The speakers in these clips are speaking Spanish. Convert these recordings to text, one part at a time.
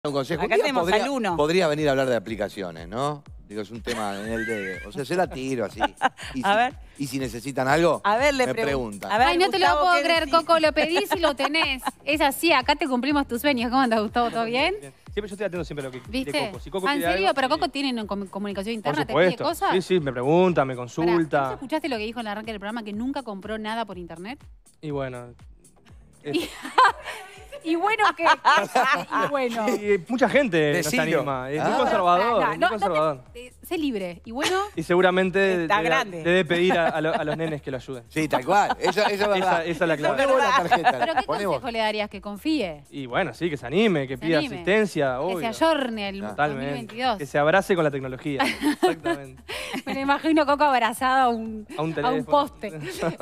Un consejo. Acá tenemos al uno. Podría venir a hablar de aplicaciones, ¿no? Digo, es un tema en el de... O sea, se la tiro así. Y A ver. Y si necesitan algo, A ver, me preguntan. A ver, Ay, no te lo Gustavo, puedo ¿qué creer, decís? Coco, lo pedís y lo tenés. Es así, acá te cumplimos tus sueños. ¿Cómo andas, Gustavo? ¿Todo bien? Siempre yo estoy atento siempre a lo que ¿Viste? de Coco. Si Coco Ah, ¿en quiere serio? algo, ¿Pero sí. Coco tiene comunicación Por interna? ¿Te pide supuesto. cosas? Sí, sí, me pregunta, me Pará, consulta. ¿vos escuchaste lo que dijo en el arranque del programa? Que nunca compró nada por internet. Y bueno. Y bueno, ¿qué? Y bueno. Mucha gente no se Decilo. anima. Es Ah. muy conservador, muy No, conservador. sé libre. Y bueno, Y seguramente Está grande. debe pedir a los nenes que lo ayuden. Sí, tal cual. Eso es verdad. Esa es la clave. Poné vos la tarjeta. ¿pero qué Poné vos. consejo le darías? Que confíe, Y bueno, sí, que se anime, que Se pida anime. asistencia, que se obvio. ayorne el Totalmente. 2022. Que se abrace con la tecnología. Exactamente. Me lo imagino Coco abrazado a un teléfono. poste.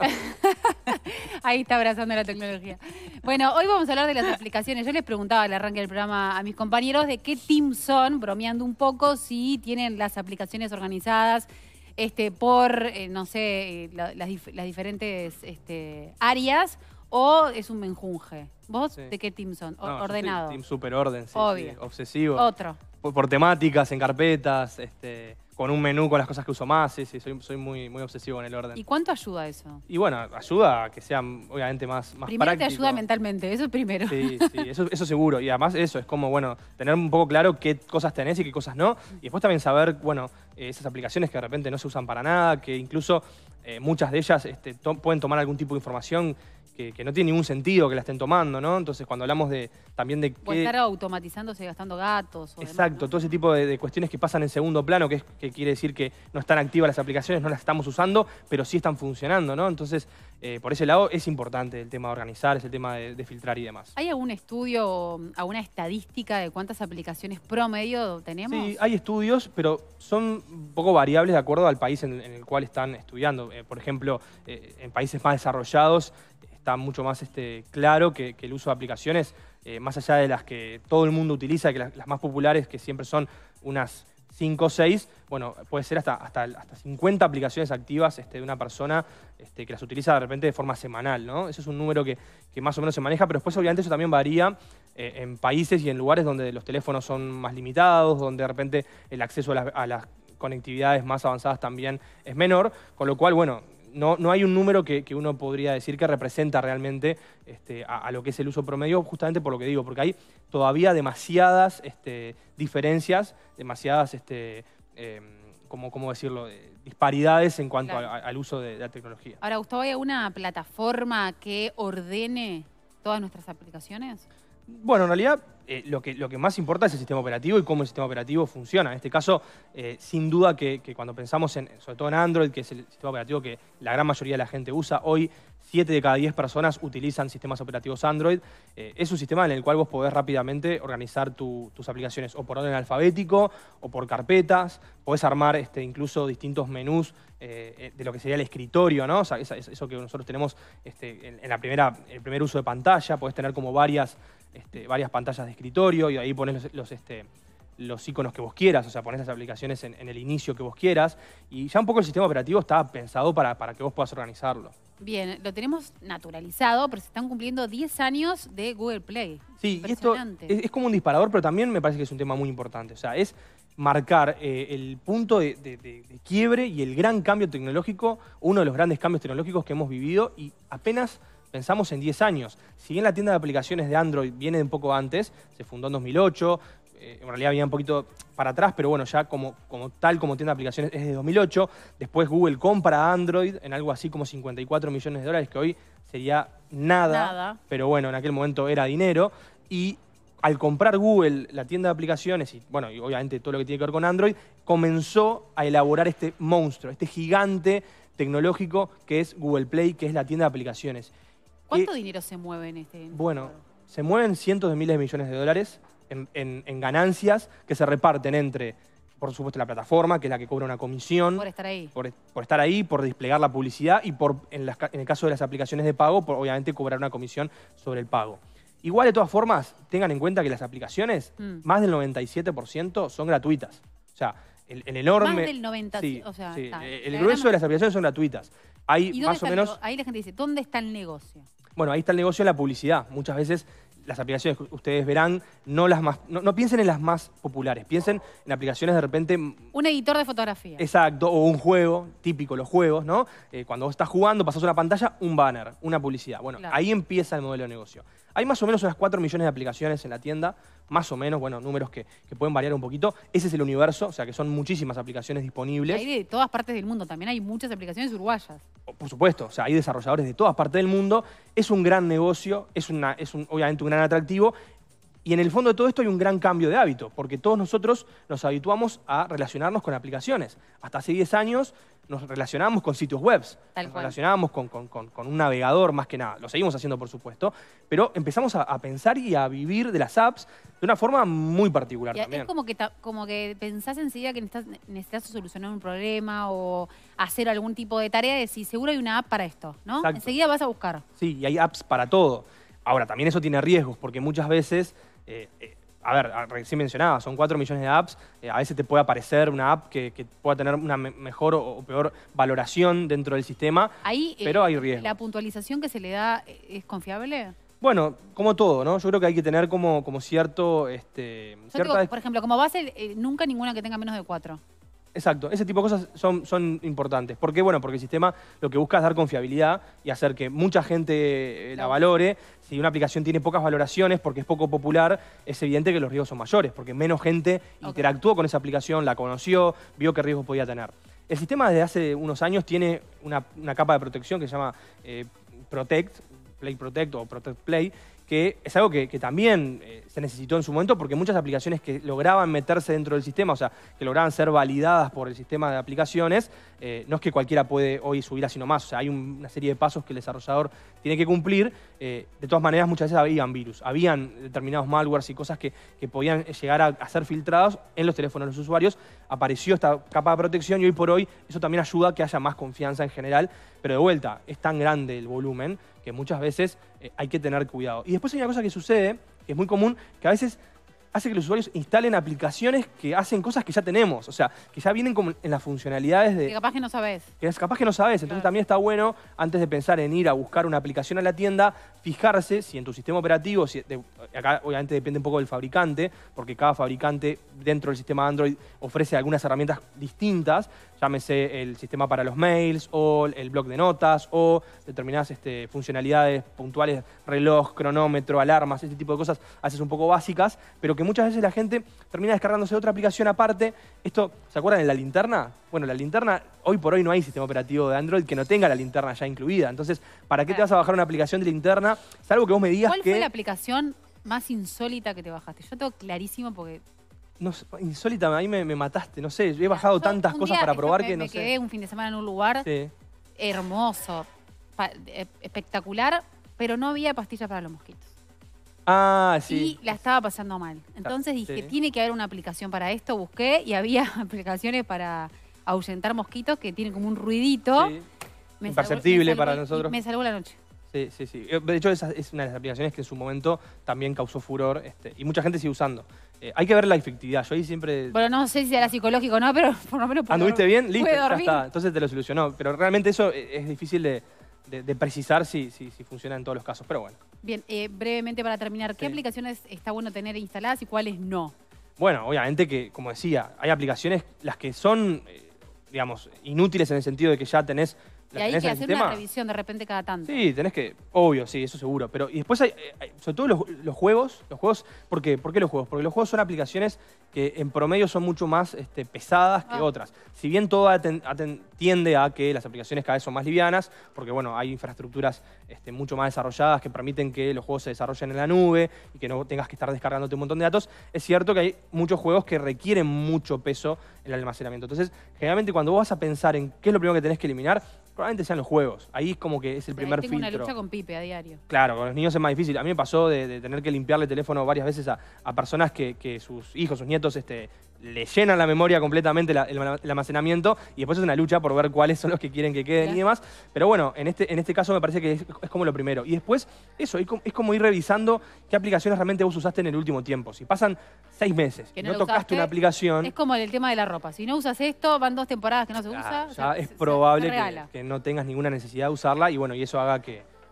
Ahí está abrazando la tecnología. Bueno, hoy vamos a hablar de las aplicaciones. Yo les preguntaba al arranque del programa a mis compañeros de qué team son, bromeando un poco, si tienen las aplicaciones organizadas por, no sé, las diferentes áreas o es un menjunje. ¿Vos Sí. de qué team son? No, yo soy Ordenado. Team super orden, sí, Obvio. sí, obsesivo. Otro. Por temáticas, en carpetas, con un menú con las cosas que uso más, sí, soy muy, muy obsesivo en el orden. ¿Y cuánto ayuda eso? Y bueno, ayuda a que sea obviamente más Primero práctico. te ayuda mentalmente, eso es primero. Sí, sí, eso seguro. Y además eso, es como, bueno, tener un poco claro qué cosas tenés y qué cosas no. Y después también saber, bueno, esas aplicaciones que de repente no se usan para nada, que incluso muchas de ellas pueden tomar algún tipo de información que no tiene ningún sentido que la estén tomando, ¿no? Entonces, cuando hablamos también de O estar automatizándose gastando gatos. O Exacto, demás, ¿no? todo ese tipo de cuestiones que pasan en segundo plano, que quiere decir que no están activas las aplicaciones, no las estamos usando, pero sí están funcionando, ¿no? Entonces, por ese lado es importante el tema de organizar, ese tema de filtrar y demás. ¿Hay algún estudio o alguna estadística de cuántas aplicaciones promedio tenemos? Sí, hay estudios, pero son un poco variables de acuerdo al país en el cual están estudiando. Por ejemplo, en países más desarrollados está mucho más claro que el uso de aplicaciones, más allá de las que todo el mundo utiliza, que las más populares, que siempre son unas 5 o 6, bueno, puede ser hasta 50 aplicaciones activas de una persona que las utiliza de repente de forma semanal, ¿no? Ese es un número que más o menos se maneja, pero después obviamente eso también varía en países y en lugares donde los teléfonos son más limitados, donde de repente el acceso a las conectividades más avanzadas también es menor, con lo cual, bueno, no hay un número que uno podría decir que representa realmente a lo que es el uso promedio, justamente por lo que digo, porque hay todavía demasiadas diferencias, demasiadas, ¿cómo decirlo?, disparidades en cuanto Claro. al uso de la tecnología. Ahora, Gustavo, ¿hay alguna plataforma que ordene todas nuestras aplicaciones? Bueno, en realidad lo que más importa es el sistema operativo y cómo el sistema operativo funciona. En este caso, sin duda que cuando pensamos sobre todo en Android, que es el sistema operativo que la gran mayoría de la gente usa, hoy 7 de cada 10 personas utilizan sistemas operativos Android. Es un sistema en el cual vos podés rápidamente organizar tus aplicaciones o por orden alfabético o por carpetas. Podés armar incluso distintos menús de lo que sería el escritorio, ¿no? O sea, eso que nosotros tenemos en el primer uso de pantalla. Podés tener como varias pantallas de escritorio y ahí pones los iconos que vos quieras, o sea, ponés las aplicaciones en el inicio que vos quieras y ya un poco el sistema operativo está pensado para que vos puedas organizarlo. Bien, lo tenemos naturalizado, pero se están cumpliendo 10 años de Google Play. Sí, y esto Impresionante. es como un disparador, pero también me parece que es un tema muy importante. O sea, es marcar el punto de quiebre y el gran cambio tecnológico, uno de los grandes cambios tecnológicos que hemos vivido y apenas pensamos en 10 años. Si bien la tienda de aplicaciones de Android viene de un poco antes, se fundó en 2008, en realidad venía un poquito para atrás, pero bueno, ya como tienda de aplicaciones es de 2008. Después Google compra Android en algo así como 54 millones de dólares, que hoy sería nada, pero bueno, en aquel momento era dinero. Y al comprar Google la tienda de aplicaciones y bueno, y obviamente todo lo que tiene que ver con Android, comenzó a elaborar este monstruo, este gigante tecnológico que es Google Play, que es la tienda de aplicaciones. ¿Cuánto dinero se mueve en este? Bueno, se mueven cientos de miles de millones de dólares en ganancias que se reparten entre, por supuesto, la plataforma, que es la que cobra una comisión. Por estar ahí. Por estar ahí, por desplegar la publicidad y en el caso de las aplicaciones de pago, por obviamente cobrar una comisión sobre el pago. Igual, de todas formas, tengan en cuenta que las aplicaciones, más del 97% son gratuitas. O sea, el enorme... Más del 90%, sí, o sea, sí, está. el grueso de las aplicaciones son gratuitas. Hay ¿Y dónde más o está menos... ahí la gente dice, ¿dónde está el negocio? Bueno, ahí está el negocio de la publicidad. Muchas veces las aplicaciones que ustedes verán, no piensen en las más populares, piensen en aplicaciones de repente... Un editor de fotografía. Exacto, o un juego, típico los juegos, ¿no? Cuando vos estás jugando, pasás una pantalla, un banner, una publicidad. Bueno, claro. Ahí empieza el modelo de negocio. Hay más o menos unas 4 millones de aplicaciones en la tienda, más o menos, bueno, números que pueden variar un poquito. Ese es el universo, o sea que son muchísimas aplicaciones disponibles. Y hay de todas partes del mundo, también hay muchas aplicaciones uruguayas. Por supuesto, o sea, hay desarrolladores de todas partes del mundo. Es un gran negocio, es obviamente un gran atractivo. Y en el fondo de todo esto hay un gran cambio de hábito, porque todos nosotros nos habituamos a relacionarnos con aplicaciones. Hasta hace 10 años nos relacionábamos con sitios web, nos relacionábamos con un navegador más que nada. Lo seguimos haciendo, por supuesto, pero empezamos a pensar y a vivir de las apps de una forma muy particular también. Es como que pensás enseguida que necesitas solucionar un problema o hacer algún tipo de tarea, y decís, seguro hay una app para esto, ¿no? Exacto. Enseguida vas a buscar. Sí, y hay apps para todo. Ahora, también eso tiene riesgos, porque muchas veces... a ver, recién mencionaba, son 4 millones de apps, a veces te puede aparecer una app que pueda tener una mejor o peor valoración dentro del sistema, pero hay riesgo. ¿La puntualización que se le da es confiable? Bueno, como todo, ¿no? Yo creo que hay que tener como cierto... por ejemplo, como base, nunca ninguna que tenga menos de 4. Exacto, ese tipo de cosas son importantes. ¿Por qué? Bueno, porque el sistema lo que busca es dar confiabilidad y hacer que mucha gente la valore. Si una aplicación tiene pocas valoraciones porque es poco popular, es evidente que los riesgos son mayores, porque menos gente interactuó con esa aplicación, la conoció, vio qué riesgos podía tener. El sistema desde hace unos años tiene una capa de protección que se llama Protect, Play Protect o Protect Play, que es algo que también se necesitó en su momento porque muchas aplicaciones que lograban meterse dentro del sistema, o sea, que lograban ser validadas por el sistema de aplicaciones, no es que cualquiera puede hoy subir así nomás, o sea, hay una serie de pasos que el desarrollador tiene que cumplir. De todas maneras, muchas veces habían virus, habían determinados malwares y cosas que podían llegar a ser filtrados en los teléfonos de los usuarios. Apareció esta capa de protección y hoy por hoy eso también ayuda a que haya más confianza en general, pero de vuelta, es tan grande el volumen que muchas veces hay que tener cuidado. Y después hay una cosa que sucede, que es muy común, que a veces hace que los usuarios instalen aplicaciones que hacen cosas que ya tenemos, o sea, que ya vienen como en las funcionalidades de... Que capaz que no sabés. Que capaz que no sabés, entonces también está bueno, antes de pensar en ir a buscar una aplicación a la tienda, fijarse si en tu sistema operativo, acá obviamente depende un poco del fabricante, porque cada fabricante dentro del sistema Android ofrece algunas herramientas distintas, llámese el sistema para los mails, o el bloc de notas, o determinadas funcionalidades puntuales, reloj, cronómetro, alarmas, este tipo de cosas, haces un poco básicas, pero que muchas veces la gente termina descargándose otra aplicación aparte. Esto, ¿se acuerdan de la linterna? Bueno, la linterna, hoy por hoy no hay sistema operativo de Android que no tenga la linterna ya incluida. Entonces, ¿para qué te vas a bajar una aplicación de linterna? Salvo que vos me digas ¿Cuál fue la aplicación más insólita que te bajaste? Yo tengo clarísimo porque... No, insólita, ahí me mataste, no sé. He bajado tantas cosas para probar que no sé. Me quedé un fin de semana en un lugar hermoso, espectacular, pero no había pastillas para los mosquitos. Ah, sí. Y la estaba pasando mal. Entonces dije, tiene que haber una aplicación para esto. Busqué y había aplicaciones para ahuyentar mosquitos que tienen como un ruidito. Sí. Imperceptible para nosotros. Me salvó la noche. Sí, sí, sí. De hecho, esa es una de las aplicaciones que en su momento también causó furor y mucha gente sigue usando. Hay que ver la efectividad. Yo ahí siempre... Bueno, no sé si era psicológico o no, pero por lo menos... ¿Anduviste bien? Listo, ya está. Entonces te lo solucionó. Pero realmente eso es difícil de precisar si funciona en todos los casos. Pero bueno. Bien, brevemente para terminar, ¿qué aplicaciones está bueno tener instaladas y cuáles no? Bueno, obviamente que, como decía, hay aplicaciones las que son, digamos, inútiles en el sentido de que ya tenés... Y hay que hacer una revisión de repente cada tanto. Sí, tenés que... Obvio, sí, eso seguro. Pero y después hay sobre todo los juegos. ¿Por qué? ¿Por qué los juegos? Porque los juegos son aplicaciones que en promedio son mucho más pesadas que otras. Si bien todo tiende a que las aplicaciones cada vez son más livianas, porque bueno, hay infraestructuras mucho más desarrolladas que permiten que los juegos se desarrollen en la nube y que no tengas que estar descargándote un montón de datos, es cierto que hay muchos juegos que requieren mucho peso en el almacenamiento. Entonces, generalmente cuando vos vas a pensar en qué es lo primero que tenés que eliminar, probablemente sean los juegos. Ahí es como que es el primer filtro. Tengo una lucha con Pipe a diario. Claro, con los niños es más difícil. A mí me pasó de tener que limpiarle el teléfono varias veces a personas que sus hijos, sus nietos, le llenan la memoria completamente el almacenamiento y después es una lucha por ver cuáles son los que quieren que queden y demás. Pero bueno, en este caso me parece que es como lo primero. Y después, eso, es como ir revisando qué aplicaciones realmente vos usaste en el último tiempo. Si pasan 6 meses y no tocaste una aplicación... Es como el tema de la ropa. Si no usas esto, van 2 temporadas que no se usa. Ya es probable que no tengas ninguna necesidad de usarla y bueno, y eso haga que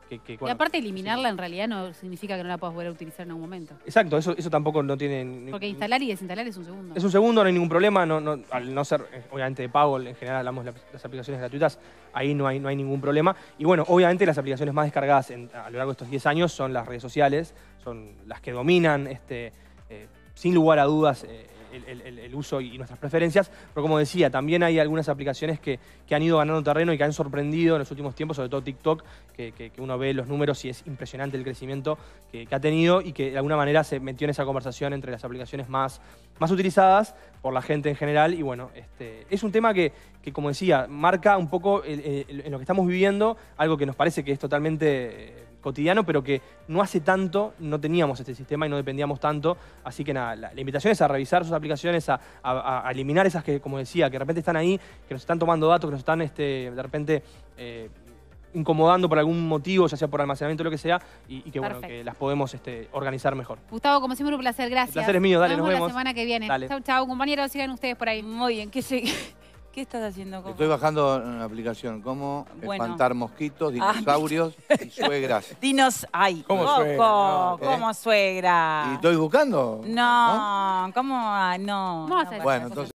Y bueno, aparte eliminarla en realidad no significa que no la puedas volver a utilizar en algún momento. Exacto, eso tampoco no tiene... Porque instalar y desinstalar es un segundo. Es un segundo, no hay ningún problema, al no ser obviamente de pago, en general hablamos de las aplicaciones gratuitas, ahí no hay ningún problema. Y bueno, obviamente las aplicaciones más descargadas a lo largo de estos 10 años son las redes sociales, son las que dominan, sin lugar a dudas, el uso y nuestras preferencias, pero como decía, también hay algunas aplicaciones que han ido ganando terreno y que han sorprendido en los últimos tiempos, sobre todo TikTok, que uno ve los números y es impresionante el crecimiento que ha tenido y que de alguna manera se metió en esa conversación entre las aplicaciones más utilizadas por la gente en general. Y bueno, es un tema que, como decía, marca un poco en lo que estamos viviendo, algo que nos parece que es totalmente cotidiano, pero que no hace tanto no teníamos este sistema y no dependíamos tanto. Así que nada, la invitación es a revisar sus aplicaciones, a eliminar esas que, como decía, que de repente están ahí, que nos están tomando datos, que nos están de repente incomodando por algún motivo, ya sea por almacenamiento o lo que sea, y que bueno, que las podemos organizar mejor. Gustavo, como siempre, un placer, gracias. El placer es mío, dale, nos vemos. La semana que viene. Dale. Chau, chau, compañeros, sigan ustedes por ahí. Muy bien, ¿qué estás haciendo? Coco? Estoy bajando una aplicación, cómo espantar mosquitos, dinosaurios y suegras. Ay, ¿Cómo Coco, suegra? ¿cómo suegra? ¿Y estoy buscando? No, ¿cómo? No. ¿Cómo vas a hacer Bueno, eso? entonces...